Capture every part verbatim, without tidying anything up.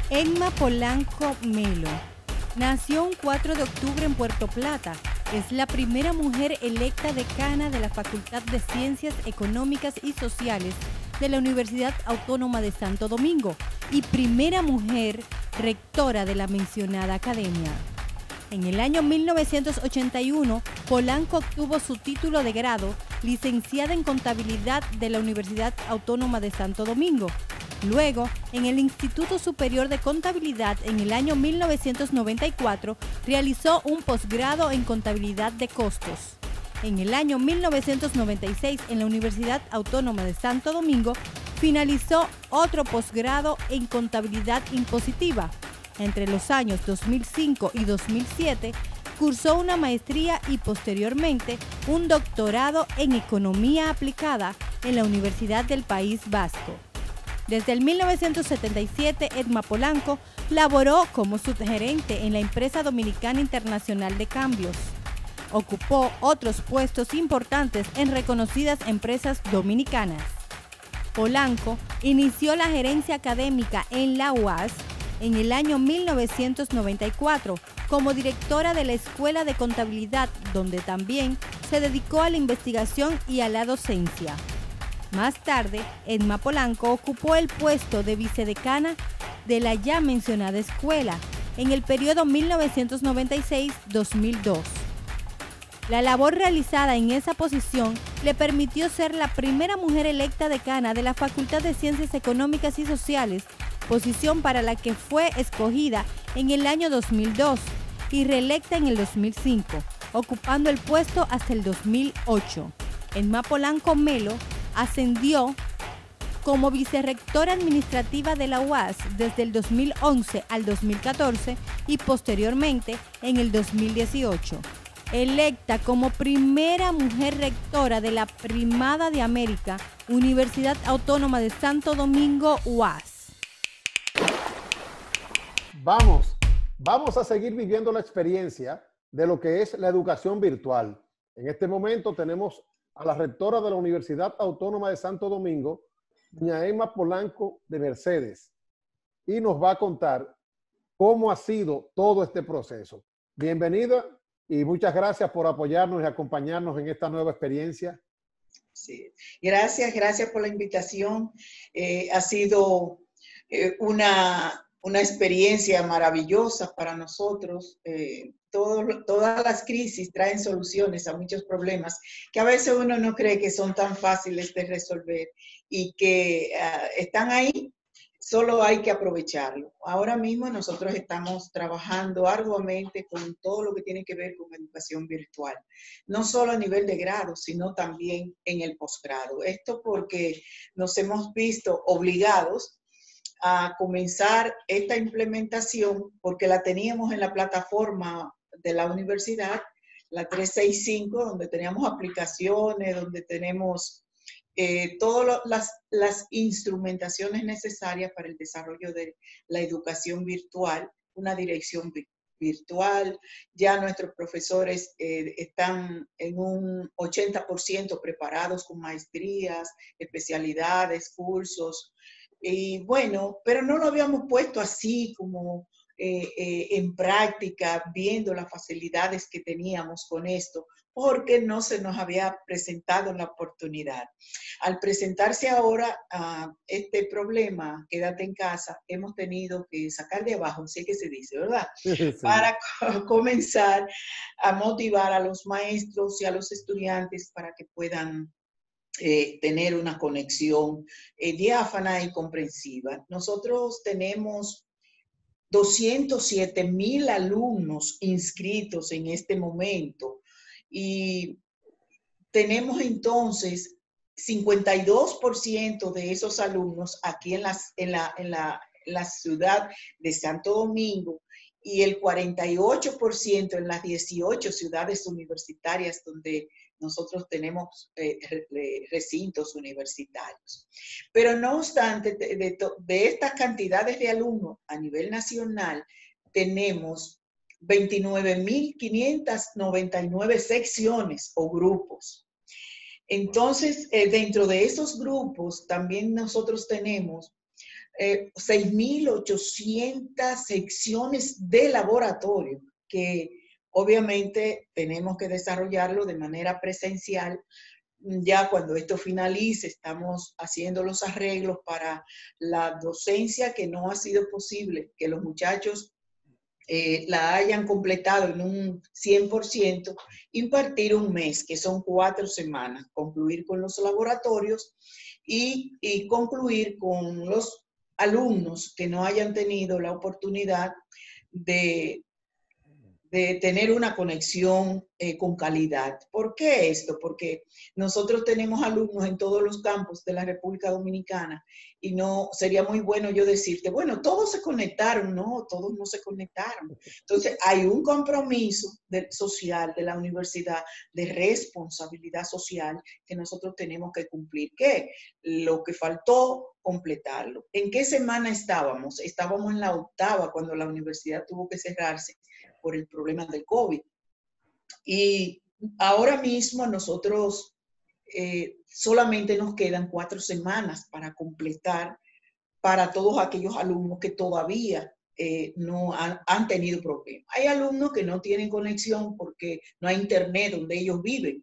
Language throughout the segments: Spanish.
Edma Polanco Melo nació un cuatro de octubre en Puerto Plata. Es la primera mujer electa decana de la Facultad de Ciencias Económicas y Sociales de la Universidad Autónoma de Santo Domingo y primera mujer rectora de la mencionada academia. En el año mil novecientos ochenta y uno, Polanco obtuvo su título de grado, licenciada en Contabilidad de la Universidad Autónoma de Santo Domingo. Luego, en el Instituto Superior de Contabilidad, en el año mil novecientos noventa y cuatro, realizó un posgrado en Contabilidad de Costos. En el año mil novecientos noventa y seis, en la Universidad Autónoma de Santo Domingo, finalizó otro posgrado en Contabilidad Impositiva. Entre los años dos mil cinco y dos mil siete, cursó una maestría y posteriormente un doctorado en Economía Aplicada en la Universidad del País Vasco. Desde el mil novecientos setenta y siete, Edma Polanco laboró como subgerente en la empresa Dominicana Internacional de Cambios. Ocupó otros puestos importantes en reconocidas empresas dominicanas. Polanco inició la gerencia académica en la U A S en el año mil novecientos noventa y cuatro como directora de la Escuela de Contabilidad, donde también se dedicó a la investigación y a la docencia. Más tarde, Edma Polanco ocupó el puesto de vicedecana de la ya mencionada escuela en el periodo mil novecientos noventa y seis a dos mil dos. La labor realizada en esa posición le permitió ser la primera mujer electa decana de la Facultad de Ciencias Económicas y Sociales, posición para la que fue escogida en el año dos mil dos y reelecta en el dos mil cinco, ocupando el puesto hasta el dos mil ocho. Edma Polanco Melo ascendió como vicerrectora administrativa de la U A S desde el dos mil once al dos mil catorce y posteriormente en el dos mil dieciocho. Electa como primera mujer rectora de la Primada de América, Universidad Autónoma de Santo Domingo, U A S. Vamos, vamos a seguir viviendo la experiencia de lo que es la educación virtual. En este momento tenemos a la rectora de la Universidad Autónoma de Santo Domingo, doña Edma Polanco de Mercedes, y nos va a contar cómo ha sido todo este proceso. Bienvenida y muchas gracias por apoyarnos y acompañarnos en esta nueva experiencia. Sí, gracias, gracias por la invitación. Eh, ha sido eh, una, una experiencia maravillosa para nosotros. Eh, todo, todas las crisis traen soluciones a muchos problemas que a veces uno no cree que son tan fáciles de resolver y que uh, están ahí. Solo hay que aprovecharlo. Ahora mismo nosotros estamos trabajando arduamente con todo lo que tiene que ver con educación virtual. No solo a nivel de grado, sino también en el posgrado. Esto porque nos hemos visto obligados a comenzar esta implementación porque la teníamos en la plataforma de la universidad, la trescientos sesenta y cinco, donde teníamos aplicaciones, donde tenemos Eh, todas las, las instrumentaciones necesarias para el desarrollo de la educación virtual, una dirección vi virtual. Ya nuestros profesores eh, están en un ochenta por ciento preparados con maestrías, especialidades, cursos. Y bueno, pero no lo habíamos puesto así como eh, eh, en práctica, viendo las facilidades que teníamos con esto, porque no se nos había presentado la oportunidad. Al presentarse ahora uh, este problema, quédate en casa, hemos tenido que sacar de abajo, así que se dice, ¿verdad? Sí. Para comenzar a motivar a los maestros y a los estudiantes para que puedan eh, tener una conexión eh, diáfana y comprensiva. Nosotros tenemos doscientos siete mil alumnos inscritos en este momento. Y tenemos entonces cincuenta y dos por ciento de esos alumnos aquí en, las, en, la, en, la, en la ciudad de Santo Domingo y el cuarenta y ocho por ciento en las dieciocho ciudades universitarias donde nosotros tenemos eh, recintos universitarios. Pero no obstante, de, de, de estas cantidades de alumnos a nivel nacional, tenemos veintinueve mil quinientas noventa y nueve secciones o grupos. Entonces, eh, dentro de esos grupos también nosotros tenemos eh, seis mil ochocientas secciones de laboratorio que obviamente tenemos que desarrollarlo de manera presencial. Ya cuando esto finalice, estamos haciendo los arreglos para la docencia que no ha sido posible, que los muchachos eh, la hayan completado en un cien por ciento, impartir un mes, que son cuatro semanas, concluir con los laboratorios y, y concluir con los alumnos que no hayan tenido la oportunidad de de tener una conexión eh, con calidad. ¿Por qué esto? Porque nosotros tenemos alumnos en todos los campos de la República Dominicana y no sería muy bueno yo decirte, bueno, todos se conectaron. No, todos no se conectaron. Entonces, hay un compromiso de, social de la universidad, de responsabilidad social que nosotros tenemos que cumplir. ¿Qué? Lo que faltó, completarlo. ¿En qué semana estábamos? Estábamos en la octava cuando la universidad tuvo que cerrarse por el problema del COVID. Y ahora mismo nosotros eh, solamente nos quedan cuatro semanas para completar para todos aquellos alumnos que todavía eh, no han, han tenido problemas. Hay alumnos que no tienen conexión porque no hay internet donde ellos viven.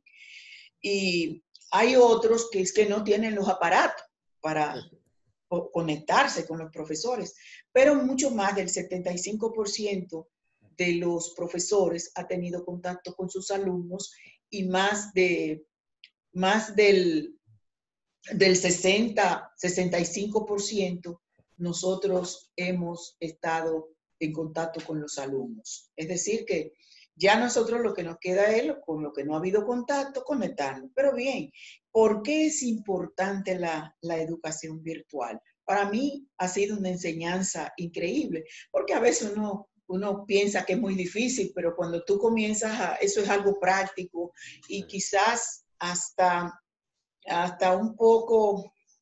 Y hay otros que es que no tienen los aparatos para conectarse con los profesores. Pero mucho más del setenta y cinco por ciento de los profesores ha tenido contacto con sus alumnos y más, de, más del, del sesenta, sesenta y cinco por ciento nosotros hemos estado en contacto con los alumnos. Es decir que ya nosotros lo que nos queda es, con lo que no ha habido contacto, conectarnos. Pero bien, ¿por qué es importante la, la educación virtual? Para mí ha sido una enseñanza increíble, porque a veces uno... Uno piensa que es muy difícil, pero cuando tú comienzas a, eso es algo práctico y quizás hasta, hasta un poco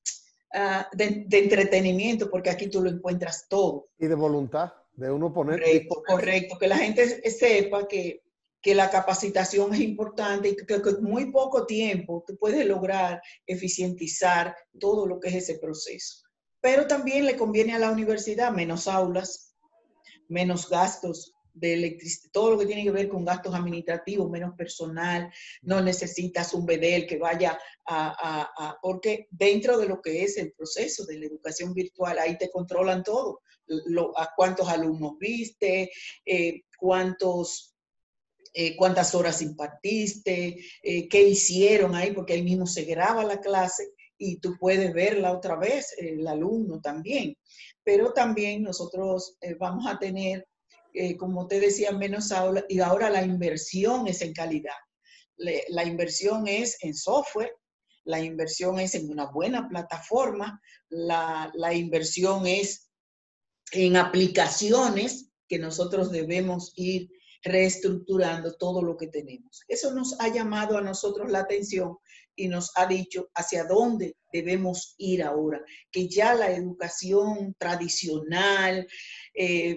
uh, de, de entretenimiento, porque aquí tú lo encuentras todo. Y de voluntad, de uno poner... Correcto, correcto, que la gente sepa que, que la capacitación es importante y que, que con muy poco tiempo tú puedes lograr eficientizar todo lo que es ese proceso. Pero también le conviene a la universidad menos aulas, menos gastos de electricidad, todo lo que tiene que ver con gastos administrativos, menos personal, no necesitas un B D L que vaya a, a, a, porque dentro de lo que es el proceso de la educación virtual, ahí te controlan todo, lo, a cuántos alumnos viste, eh, cuántos, eh, cuántas horas impartiste, eh, qué hicieron ahí, porque ahí mismo se graba la clase y tú puedes verla otra vez, el alumno también. Pero también nosotros eh, vamos a tener, eh, como te decía, menos aulas y ahora la inversión es en calidad. Le, la inversión es en software, la inversión es en una buena plataforma, la, la inversión es en aplicaciones que nosotros debemos ir reestructurando todo lo que tenemos. Eso nos ha llamado a nosotros la atención y nos ha dicho hacia dónde debemos ir ahora, que ya la educación tradicional eh,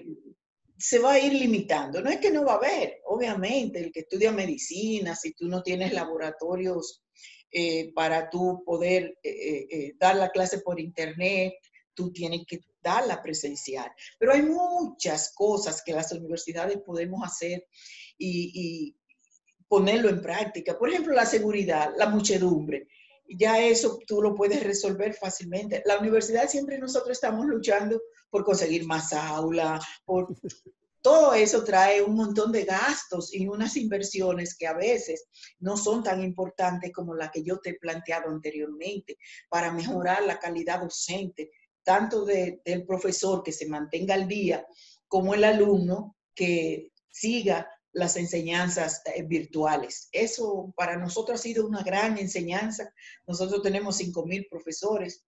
se va a ir limitando. No es que no va a haber, obviamente, el que estudia medicina, si tú no tienes laboratorios eh, para tú poder eh, eh, dar la clase por internet, tú tienes que darla presencial. Pero hay muchas cosas que las universidades podemos hacer y, y ponerlo en práctica. Por ejemplo, la seguridad, la muchedumbre. Ya eso tú lo puedes resolver fácilmente. La universidad siempre nosotros estamos luchando por conseguir más aulas, por... Todo eso trae un montón de gastos y unas inversiones que a veces no son tan importantes como la que yo te he planteado anteriormente para mejorar la calidad docente, tanto de, del profesor que se mantenga al día, como el alumno que siga las enseñanzas eh, virtuales. Eso para nosotros ha sido una gran enseñanza. Nosotros tenemos cinco mil profesores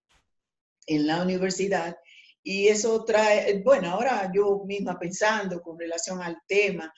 en la universidad y eso trae, bueno, ahora yo misma pensando con relación al tema,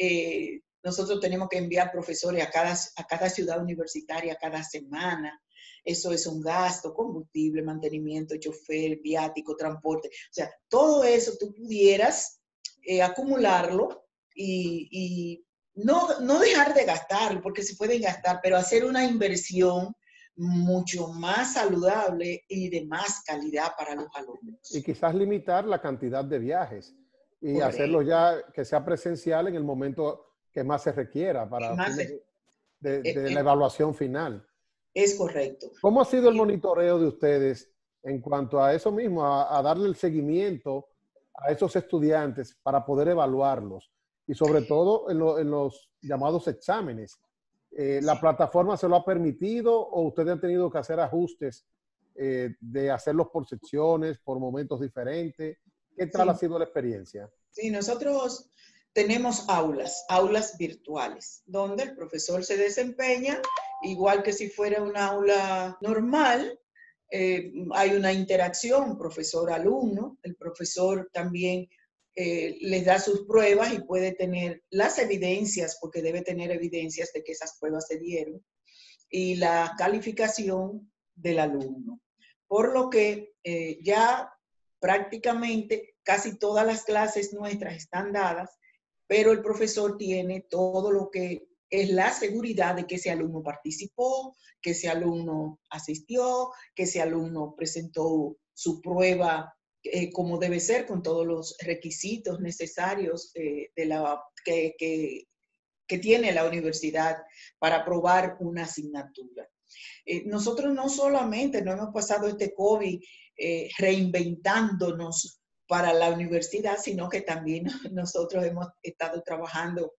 eh, nosotros tenemos que enviar profesores a cada, a cada ciudad universitaria cada semana. Eso es un gasto, combustible, mantenimiento, chofer, viático, transporte. O sea, todo eso tú pudieras eh, acumularlo y, y no, no dejar de gastarlo, porque se puede gastar, pero hacer una inversión mucho más saludable y de más calidad para los alumnos. Y quizás limitar la cantidad de viajes y Correcto. hacerlo ya que sea presencial en el momento que más se requiera para Más fines es, de, de, de es, la evaluación final. Es correcto. ¿Cómo ha sido el monitoreo de ustedes en cuanto a eso mismo, a, a darle el seguimiento a esos estudiantes para poder evaluarlos? Y sobre todo en, lo, en los llamados exámenes. Eh, ¿La plataforma se lo ha permitido o ustedes han tenido que hacer ajustes eh, de hacerlos por secciones, por momentos diferentes? ¿Qué tal Sí. ha sido la experiencia? Sí, nosotros tenemos aulas, aulas virtuales, donde el profesor se desempeña igual que si fuera una aula normal. Eh, hay una interacción profesor-alumno. El profesor también eh, les da sus pruebas y puede tener las evidencias, porque debe tener evidencias de que esas pruebas se dieron, y la calificación del alumno. Por lo que eh, ya prácticamente casi todas las clases nuestras están dadas, pero el profesor tiene todo lo que es la seguridad de que ese alumno participó, que ese alumno asistió, que ese alumno presentó su prueba eh, como debe ser, con todos los requisitos necesarios eh, de la, que, que, que tiene la universidad para aprobar una asignatura. Eh, nosotros no solamente no hemos pasado este COVID eh, reinventándonos para la universidad, sino que también nosotros hemos estado trabajando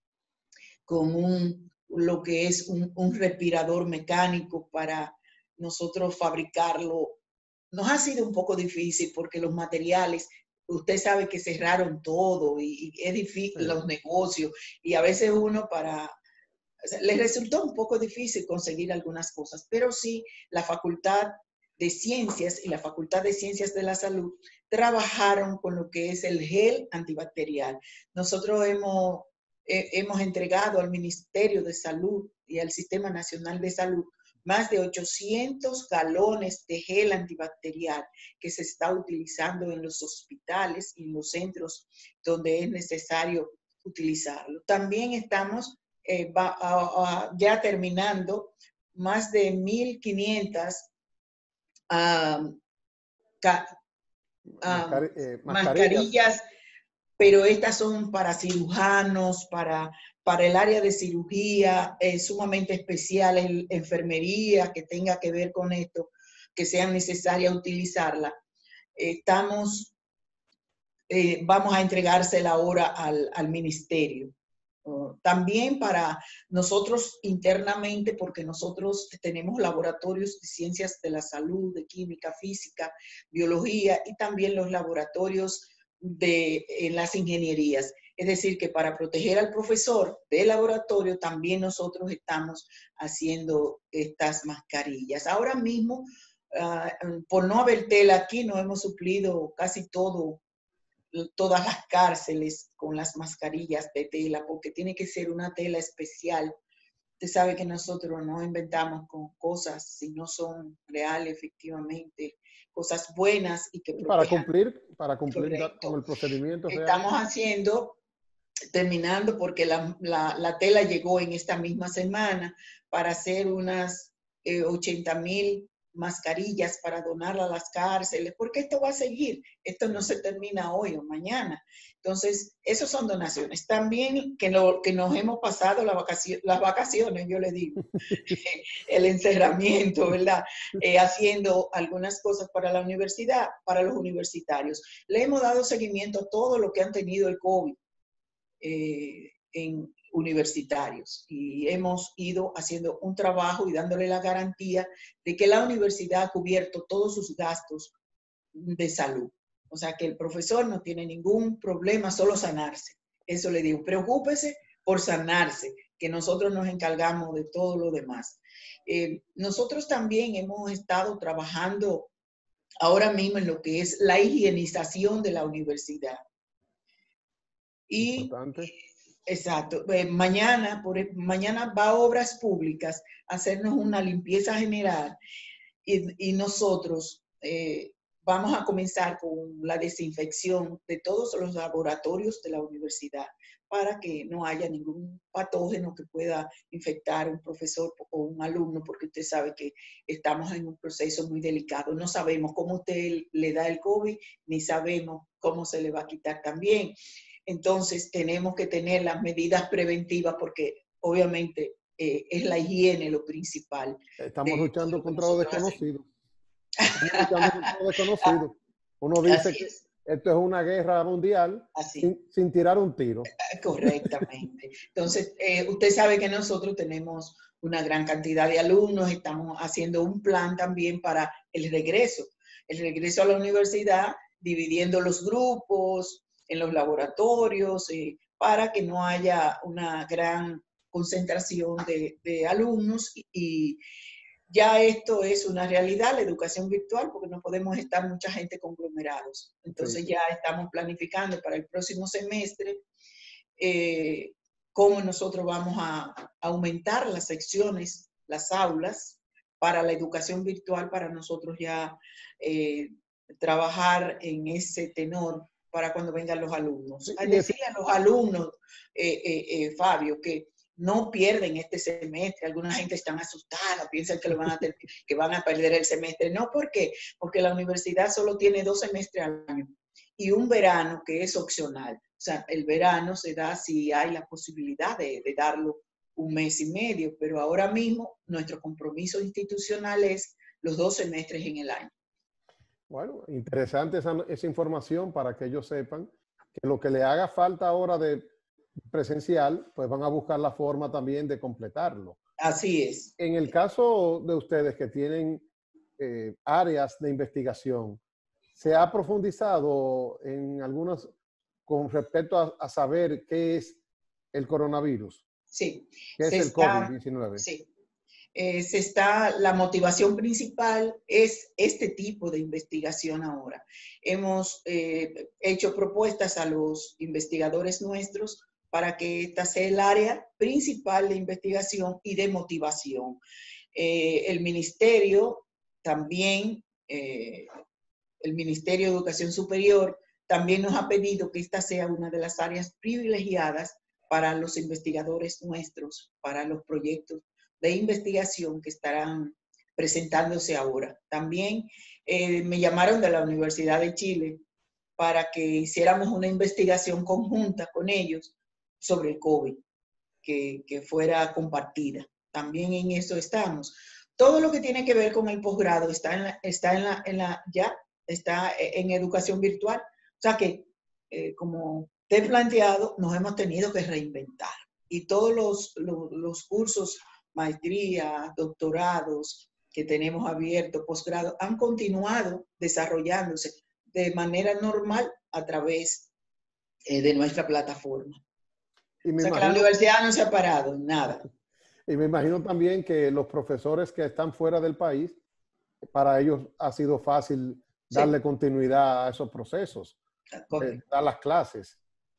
con un, lo que es un, un respirador mecánico para nosotros fabricarlo. Nos ha sido un poco difícil porque los materiales, usted sabe que cerraron todo y, y es difícil, sí, los negocios, y a veces uno para... O sea, les resultó un poco difícil conseguir algunas cosas, pero sí la Facultad de Ciencias y la Facultad de Ciencias de la Salud trabajaron con lo que es el gel antibacterial. Nosotros hemos, eh, hemos entregado al Ministerio de Salud y al Sistema Nacional de Salud más de ochocientos galones de gel antibacterial que se está utilizando en los hospitales y en los centros donde es necesario utilizarlo. También estamos Eh, va, a, a, ya terminando, más de mil quinientas um, ca, um, Mascar eh, mascarillas. mascarillas, pero estas son para cirujanos, para, para el área de cirugía, eh, sumamente especial, en enfermería, que tenga que ver con esto, que sea necesaria utilizarla. Eh, estamos, eh, vamos a entregársela ahora al, al ministerio. Uh, también para nosotros internamente, porque nosotros tenemos laboratorios de ciencias de la salud, de química, física, biología, y también los laboratorios de en las ingenierías. Es decir, que para proteger al profesor del laboratorio, también nosotros estamos haciendo estas mascarillas. Ahora mismo, uh, por no haber tela aquí, no hemos suplido casi todo, todas las cárceles con las mascarillas de tela, porque tiene que ser una tela especial. Usted sabe que nosotros no inventamos con cosas si no son reales, efectivamente, cosas buenas y que para cumplir, para cumplir correcto. con el procedimiento real. Estamos haciendo, terminando, porque la, la, la tela llegó en esta misma semana, para hacer unas eh, ochenta mil mascarillas para donarla a las cárceles, porque esto va a seguir, esto no se termina hoy o mañana. Entonces, esos son donaciones. También que, no, que nos hemos pasado la vacación, las vacaciones, yo le digo, el encerramiento, ¿verdad? Eh, haciendo algunas cosas para la universidad, para los universitarios. Le hemos dado seguimiento a todo lo que han tenido el COVID eh, en universitarios, y hemos ido haciendo un trabajo y dándole la garantía de que la universidad ha cubierto todos sus gastos de salud. O sea, que el profesor no tiene ningún problema, solo sanarse. Eso le digo, preocúpese por sanarse, que nosotros nos encargamos de todo lo demás. Eh, nosotros también hemos estado trabajando ahora mismo en lo que es la higienización de la universidad. Y Importante. exacto. Eh, mañana, por, mañana va a Obras Públicas a hacernos una limpieza general, y, y nosotros eh, vamos a comenzar con la desinfección de todos los laboratorios de la universidad para que no haya ningún patógeno que pueda infectar a un profesor o un alumno, porque usted sabe que estamos en un proceso muy delicado. No sabemos cómo usted le da el COVID, ni sabemos cómo se le va a quitar también. Entonces, tenemos que tener las medidas preventivas porque obviamente eh, es la higiene lo principal. Estamos de luchando lo contra lo desconocido. Estamos luchando contra lo desconocido. Uno dice Así que es. esto es una guerra mundial Así. sin, sin tirar un tiro. Correctamente. Entonces, eh, usted sabe que nosotros tenemos una gran cantidad de alumnos, estamos haciendo un plan también para el regreso, el regreso a la universidad, dividiendo los grupos en los laboratorios, eh, para que no haya una gran concentración de, de alumnos y, y ya esto es una realidad, la educación virtual, porque no podemos estar mucha gente conglomerados. Entonces Sí. ya estamos planificando para el próximo semestre eh, cómo nosotros vamos a aumentar las secciones, las aulas, para la educación virtual, para nosotros ya eh, trabajar en ese tenor para cuando vengan los alumnos. Sí, A y ese- decirle a los alumnos, eh, eh, eh, Fabio, que no pierden este semestre. Alguna gente está asustada, piensan que, lo van a tener, que van a perder el semestre. No, ¿por qué? Porque la universidad solo tiene dos semestres al año y un verano que es opcional. O sea, el verano se da si hay la posibilidad de, de darlo un mes y medio, pero ahora mismo nuestro compromiso institucional es los dos semestres en el año. Bueno, interesante esa, esa información para que ellos sepan que lo que le haga falta ahora de presencial, pues van a buscar la forma también de completarlo. Así es. En el caso de ustedes que tienen eh, áreas de investigación, ¿se ha profundizado en algunas con respecto a, a saber qué es el coronavirus? Sí. ¿Qué es el COVID diecinueve? Sí. Eh, se está, la motivación principal es este tipo de investigación ahora. Hemos eh, hecho propuestas a los investigadores nuestros para que esta sea el área principal de investigación y de motivación. Eh, el ministerio también, eh, el Ministerio de Educación Superior, también nos ha pedido que esta sea una de las áreas privilegiadas para los investigadores nuestros, para los proyectos de investigación que estarán presentándose ahora. También eh, me llamaron de la Universidad de Chile para que hiciéramos una investigación conjunta con ellos sobre el COVID, que, que fuera compartida. También en eso estamos. Todo lo que tiene que ver con el posgrado está, en la, está en la, en la, ya está en educación virtual. O sea que, eh, como te he planteado, nos hemos tenido que reinventar. Y todos los, los, los cursos, maestrías, doctorados que tenemos abiertos, posgrado, han continuado desarrollándose de manera normal a través eh, de nuestra plataforma. Y me o sea imagino, que la universidad no se ha parado, nada. Y me imagino también que los profesores que están fuera del país, para ellos ha sido fácil darle sí. continuidad a esos procesos, eh, dar las clases.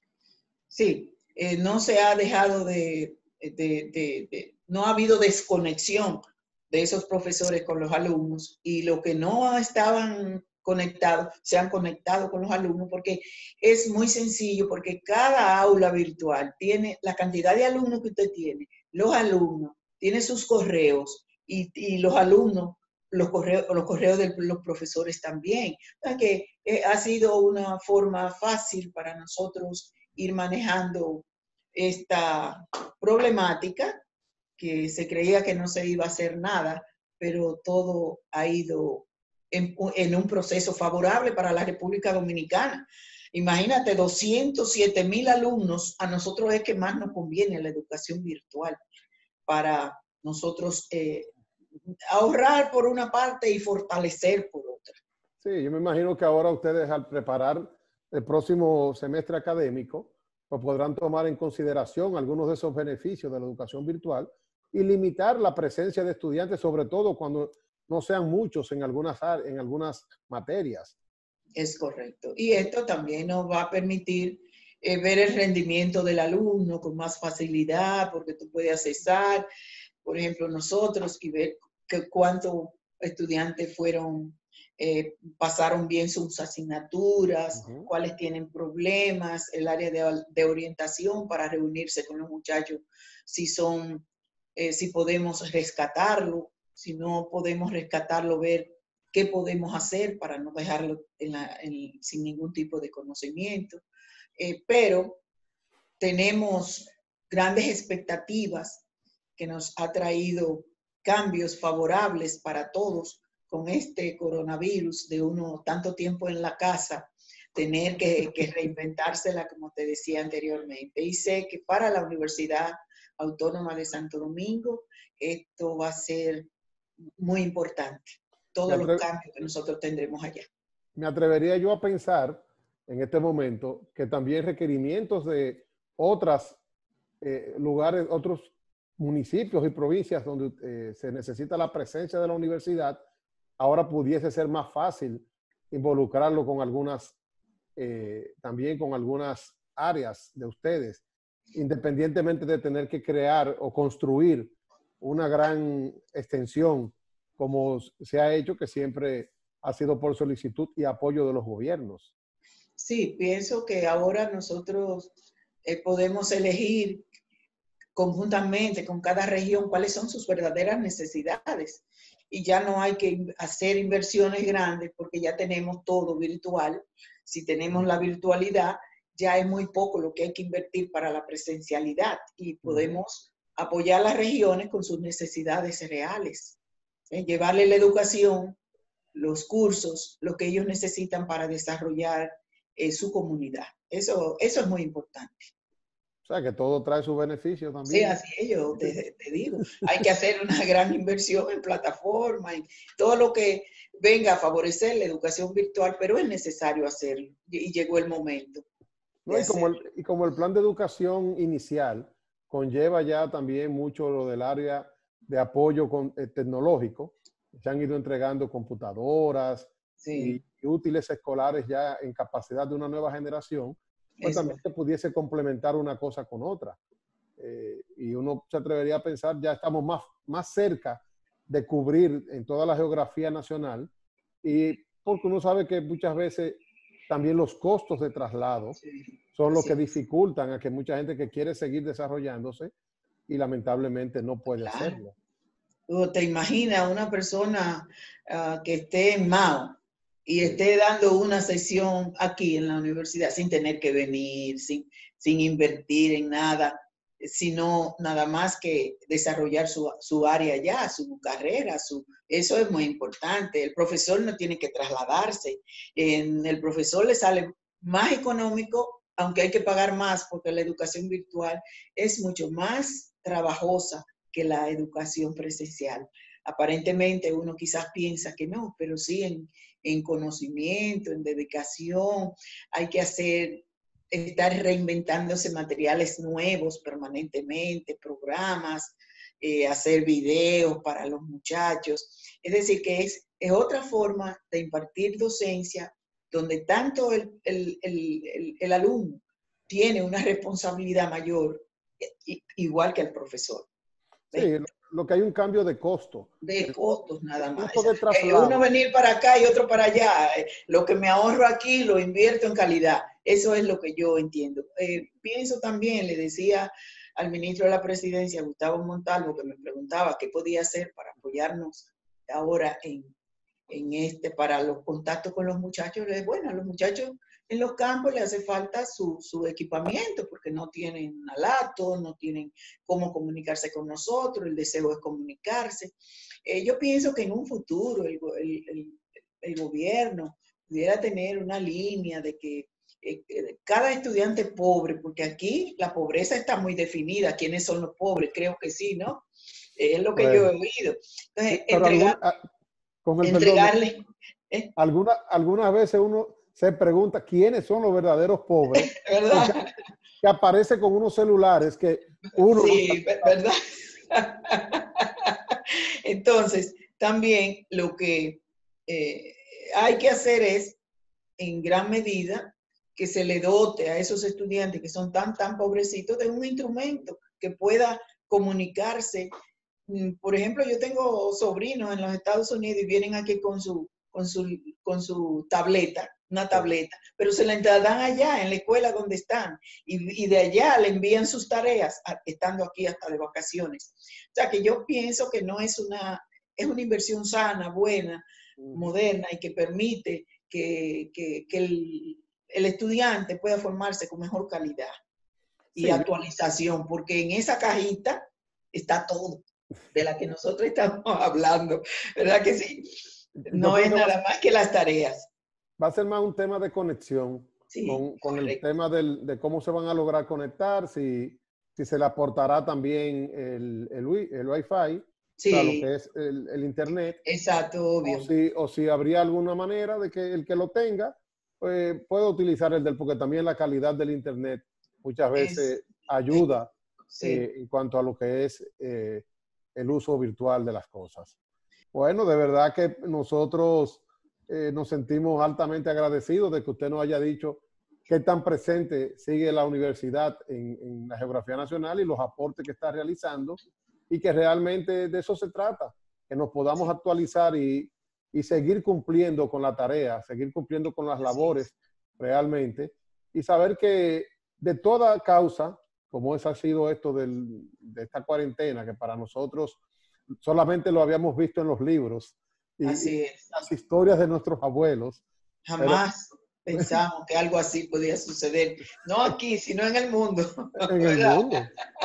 Sí, eh, no se ha dejado de, de, de, de, no ha habido desconexión de esos profesores con los alumnos y los que no estaban conectados se han conectado con los alumnos porque es muy sencillo, porque cada aula virtual tiene la cantidad de alumnos que usted tiene, los alumnos, tiene sus correos y, y los alumnos, los correos, los correos de los profesores también. O sea que eh, ha sido una forma fácil para nosotros ir manejando esta problemática que se creía que no se iba a hacer nada, pero todo ha ido en, en un proceso favorable para la República Dominicana. Imagínate, doscientos siete mil alumnos, a nosotros es que más nos conviene la educación virtual para nosotros eh, ahorrar por una parte y fortalecer por otra. Sí, yo me imagino que ahora ustedes al preparar el próximo semestre académico, pues podrán tomar en consideración algunos de esos beneficios de la educación virtual y limitar la presencia de estudiantes, sobre todo cuando no sean muchos en algunas, en algunas materias. Es correcto. Y esto también nos va a permitir eh, ver el rendimiento del alumno con más facilidad, porque tú puedes accesar, por ejemplo, nosotros, y ver que cuántos estudiantes fueron eh, pasaron bien sus asignaturas, Ujú. cuáles tienen problemas, el área de, de orientación para reunirse con los muchachos, si son, eh, si podemos rescatarlo, si no podemos rescatarlo, ver qué podemos hacer para no dejarlo en la, en, sin ningún tipo de conocimiento. Eh, pero tenemos grandes expectativas que nos ha traído cambios favorables para todos con este coronavirus de uno tanto tiempo en la casa, tener que, que reinventársela, como te decía anteriormente. Y sé que para la Universidad Autónoma de Santo Domingo esto va a ser muy importante, todos los cambios que nosotros tendremos allá. Me atrevería yo a pensar en este momento que también requerimientos de otros eh, lugares, otros municipios y provincias donde eh, se necesita la presencia de la universidad, ahora pudiese ser más fácil involucrarlo con algunas, eh, también con algunas áreas de ustedes, independientemente de tener que crear o construir una gran extensión como se ha hecho, que siempre ha sido por solicitud y apoyo de los gobiernos. Sí, pienso que ahora nosotros eh, podemos elegir conjuntamente con cada región cuáles son sus verdaderas necesidades. Y ya no hay que hacer inversiones grandes porque ya tenemos todo virtual. Si tenemos la virtualidad, ya es muy poco lo que hay que invertir para la presencialidad y podemos uh-huh. apoyar a las regiones con sus necesidades reales. ¿Eh? Llevarle la educación, los cursos, lo que ellos necesitan para desarrollar eh, su comunidad. Eso, eso es muy importante. O sea, que todo trae su beneficio también. Sí, así es, yo te, te digo. Hay que hacer una gran inversión en plataforma, en todo lo que venga a favorecer la educación virtual, pero es necesario hacerlo y llegó el momento. No, y, como el, y como el plan de educación inicial conlleva ya también mucho lo del área de apoyo con, eh, tecnológico, se han ido entregando computadoras sí. y, y útiles escolares ya en capacidad de una nueva generación, pues Eso. también se pudiese complementar una cosa con otra. Eh, y uno se atrevería a pensar, ya estamos más, más cerca de cubrir en toda la geografía nacional, y porque uno sabe que muchas veces también los costos de traslado sí. son los sí. que dificultan a que mucha gente que quiere seguir desarrollándose y lamentablemente no puede claro. hacerlo. O te imaginas una persona uh, que esté en Mao y esté dando una sesión aquí en la universidad sin tener que venir, sin, sin invertir en nada, sino nada más que desarrollar su, su área ya, su carrera, su, eso es muy importante. El profesor no tiene que trasladarse. En el profesor le sale más económico, aunque hay que pagar más porque la educación virtual es mucho más trabajosa que la educación presencial. Aparentemente uno quizás piensa que no, pero sí en, en conocimiento, en dedicación, hay que hacer, estar reinventándose materiales nuevos permanentemente, programas, eh, hacer videos para los muchachos. Es decir, que es, es otra forma de impartir docencia donde tanto el, el, el, el, el alumno tiene una responsabilidad mayor, igual que el profesor. Sí, lo que hay un cambio de costo. De costos nada más. Eh, uno venir para acá y otro para allá. Lo que me ahorro aquí lo invierto en calidad. Eso es lo que yo entiendo. Eh, pienso también, le decía al ministro de la Presidencia, Gustavo Montalvo, que me preguntaba qué podía hacer para apoyarnos ahora en, en este, para los contactos con los muchachos. Le dije, bueno, a los muchachos en los campos les hace falta su, su equipamiento porque no tienen alato, no tienen cómo comunicarse con nosotros, el deseo es comunicarse. Eh, yo pienso que en un futuro el, el, el, el gobierno pudiera tener una línea de que eh, cada estudiante pobre, porque aquí la pobreza está muy definida, ¿quiénes son los pobres? Creo que sí, ¿no? Eh, es lo que bueno, yo he oído. Entonces, entregar, alguna, con el entregarle... Perdón, ¿eh? alguna, algunas veces uno se pregunta quiénes son los verdaderos pobres, ¿verdad? Que aparece con unos celulares que uno... Sí, no ¿verdad? Entonces, también lo que eh, hay que hacer es, en gran medida, que se le dote a esos estudiantes que son tan, tan pobrecitos de un instrumento que pueda comunicarse. Por ejemplo, yo tengo sobrinos en los Estados Unidos y vienen aquí con su con su, con su tableta, una tableta, pero se la dan allá en la escuela donde están y, y de allá le envían sus tareas estando aquí hasta de vacaciones. O sea que yo pienso que no es una, es una inversión sana, buena, moderna y que permite que, que, que el, el estudiante pueda formarse con mejor calidad y sí. actualización, porque en esa cajita está todo de la que nosotros estamos hablando, ¿verdad que sí? No es nada más que las tareas. Va a ser más un tema de conexión sí, con, con el tema del, de cómo se van a lograr conectar, si, si se le aportará también el, el, el Wi-Fi, sí. o sea, lo que es el, el Internet. Exacto, obvio. O si, o si habría alguna manera de que el que lo tenga pues, pueda utilizar el del, porque también la calidad del Internet muchas veces es, ayuda sí. eh, en cuanto a lo que es eh, el uso virtual de las cosas. Bueno, de verdad que nosotros eh, nos sentimos altamente agradecidos de que usted nos haya dicho qué tan presente sigue la universidad en, en la geografía nacional y los aportes que está realizando y que realmente de eso se trata, que nos podamos actualizar y, y seguir cumpliendo con la tarea, seguir cumpliendo con las labores realmente y saber que de toda causa, como es ha sido esto del, de esta cuarentena, que para nosotros solamente lo habíamos visto en los libros y, así es. y las historias de nuestros abuelos. Jamás pero, pensamos que algo así podía suceder, no aquí, sino en el mundo. En el mundo.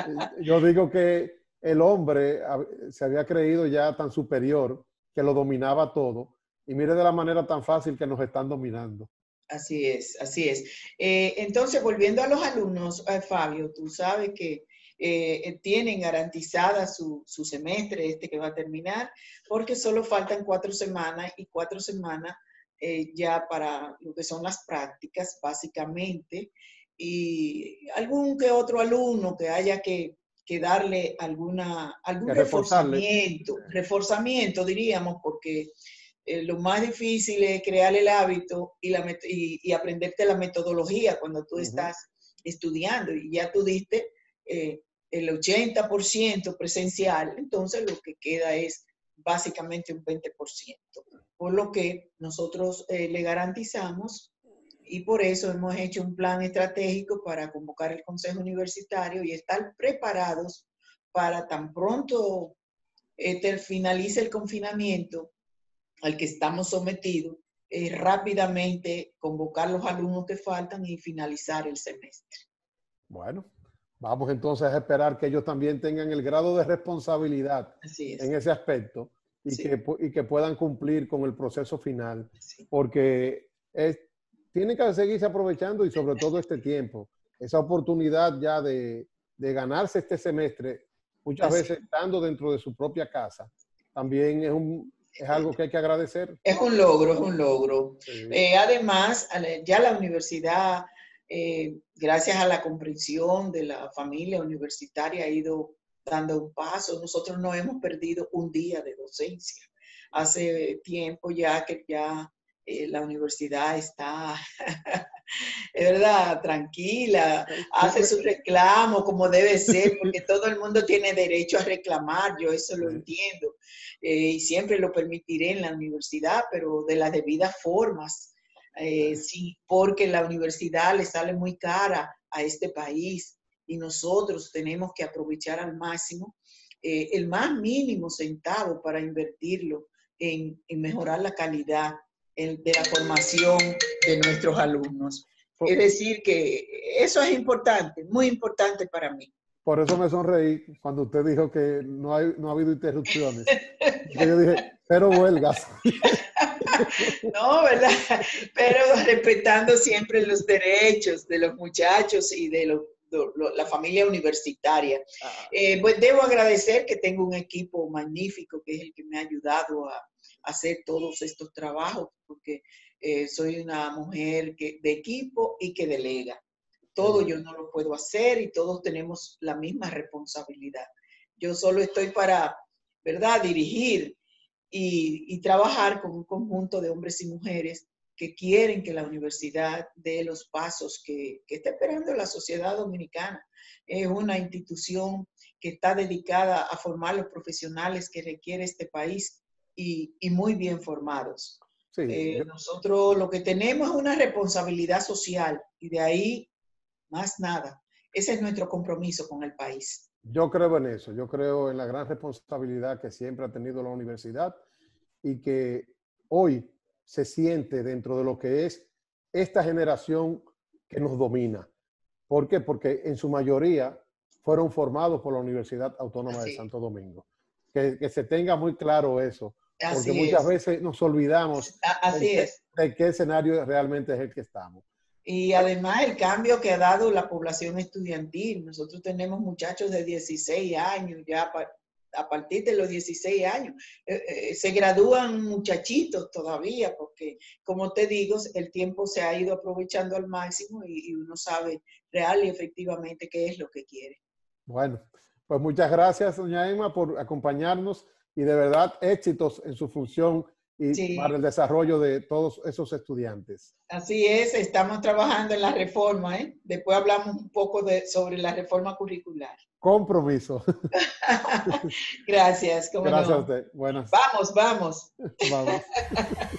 Yo digo que el hombre se había creído ya tan superior que lo dominaba todo y mire de la manera tan fácil que nos están dominando. Así es, así es. Eh, entonces, volviendo a los alumnos, eh, Fabio, tú sabes que eh, tienen garantizada su, su semestre, este que va a terminar, porque solo faltan cuatro semanas y cuatro semanas eh, ya para lo que son las prácticas, básicamente, y algún que otro alumno que haya que, que darle alguna, algún reforzamiento, reforzamiento diríamos, porque Eh, lo más difícil es crear el hábito y, la y, y aprenderte la metodología cuando tú uh-huh. estás estudiando y ya tú diste eh, el ochenta por ciento presencial, entonces lo que queda es básicamente un veinte por ciento, por lo que nosotros eh, le garantizamos y por eso hemos hecho un plan estratégico para convocar el Consejo Universitario y estar preparados para tan pronto eh, finalice el confinamiento al que estamos sometidos, eh, rápidamente convocar los alumnos que faltan y finalizar el semestre. Bueno, vamos entonces a esperar que ellos también tengan el grado de responsabilidad en ese aspecto y, sí. que, y que puedan cumplir con el proceso final, sí. porque es, tienen que seguirse aprovechando y sobre todo este tiempo, esa oportunidad ya de, de ganarse este semestre, muchas Así. veces estando dentro de su propia casa, también es un... Es algo que hay que agradecer. Es un logro, es un logro. Sí. Eh, además, ya la universidad, eh, gracias a la comprensión de la familia universitaria, ha ido dando un paso. Nosotros no hemos perdido un día de docencia. Hace tiempo ya que ya eh, la universidad está, es verdad, tranquila, hace su reclamo como debe ser, porque todo el mundo tiene derecho a reclamar, yo eso lo entiendo. Eh, y siempre lo permitiré en la universidad, pero de las debidas formas, eh, sí, porque la universidad le sale muy cara a este país y nosotros tenemos que aprovechar al máximo eh, el más mínimo centavo para invertirlo en, en mejorar la calidad en, de la formación de nuestros alumnos. Es decir, que eso es importante, muy importante para mí. Por eso me sonreí cuando usted dijo que no, hay, no ha habido interrupciones. Yo dije, cero huelgas. No, ¿verdad? Pero respetando siempre los derechos de los muchachos y de, lo, de lo, la familia universitaria. Eh, pues debo agradecer que tengo un equipo magnífico que es el que me ha ayudado a, a hacer todos estos trabajos, porque eh, soy una mujer que, de equipo y que delega. Todo yo no lo puedo hacer y todos tenemos la misma responsabilidad. Yo solo estoy para, ¿verdad?, dirigir y, y trabajar con un conjunto de hombres y mujeres que quieren que la universidad dé los pasos que, que está esperando la sociedad dominicana. Es una institución que está dedicada a formar los profesionales que requiere este país y, y muy bien formados. Sí. Eh, nosotros lo que tenemos es una responsabilidad social y de ahí más nada. Ese es nuestro compromiso con el país. Yo creo en eso, yo creo en la gran responsabilidad que siempre ha tenido la universidad y que hoy se siente dentro de lo que es esta generación que nos domina. ¿Por qué? Porque en su mayoría fueron formados por la Universidad Autónoma Así. de Santo Domingo. Que, que se tenga muy claro eso, porque Así muchas es. veces nos olvidamos Así de, es. de qué escenario realmente es el que estamos. Y además el cambio que ha dado la población estudiantil. Nosotros tenemos muchachos de dieciséis años, ya a partir de los dieciséis años. Eh, eh, se gradúan muchachitos todavía, porque como te digo, el tiempo se ha ido aprovechando al máximo y, y uno sabe real y efectivamente qué es lo que quiere. Bueno, pues muchas gracias, doña Emma, por acompañarnos y de verdad éxitos en su función y Sí. para el desarrollo de todos esos estudiantes. Así es, estamos trabajando en la reforma, ¿eh? Después hablamos un poco de, sobre la reforma curricular. Compromiso. Gracias. ¿Cómo Gracias no? a usted. Buenas. Vamos, vamos. Vamos.